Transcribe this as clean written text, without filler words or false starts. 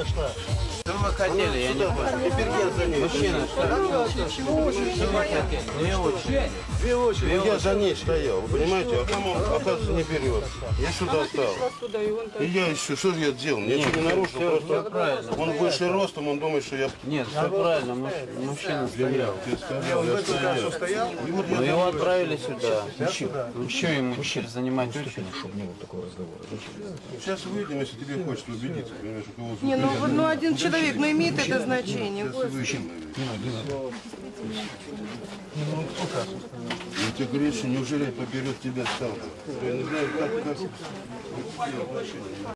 шла. Что вы хотели, я не понял. Мужчина, что вы хотели? Две очереди. Две очереди. Я за ней стоял, вы понимаете? А там он, оказывается, не берет. Я сюда стал. И я еще, что же я делал? Я ничего не нарушил, Все правильно. он выше ростом, он думает, что я... Нет, все правильно, мужчина стоял. Ты сказал, я стоял. И вот Но я его отправили сюда. Ну что ему теперь занимать очередь? Чтобы не было такого разговора. сейчас выйдем, если тебе хочется убедиться, понимаешь, у кого... Не, ну один человек, но имеет это значение. Я тебе говорю, что неужели я поберет тебя стал? Я не знаю, как...